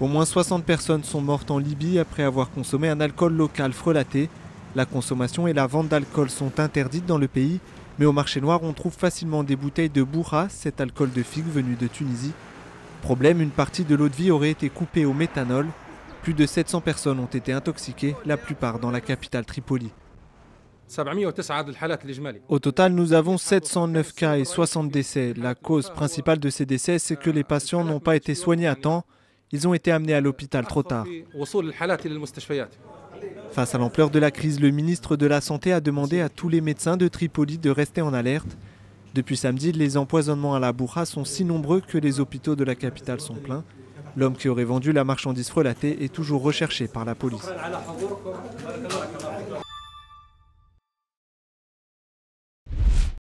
Au moins 60 personnes sont mortes en Libye après avoir consommé un alcool local frelaté. La consommation et la vente d'alcool sont interdites dans le pays, mais au marché noir on trouve facilement des bouteilles de bourra, cet alcool de figue venu de Tunisie. Problème, une partie de l'eau de vie aurait été coupée au méthanol. Plus de 700 personnes ont été intoxiquées, la plupart dans la capitale Tripoli. Au total, nous avons 709 cas et 60 décès. La cause principale de ces décès, c'est que les patients n'ont pas été soignés à temps. Ils ont été amenés à l'hôpital trop tard. Face à l'ampleur de la crise, le ministre de la Santé a demandé à tous les médecins de Tripoli de rester en alerte. Depuis samedi, les empoisonnements à la bourra sont si nombreux que les hôpitaux de la capitale sont pleins. L'homme qui aurait vendu la marchandise frelatée est toujours recherché par la police.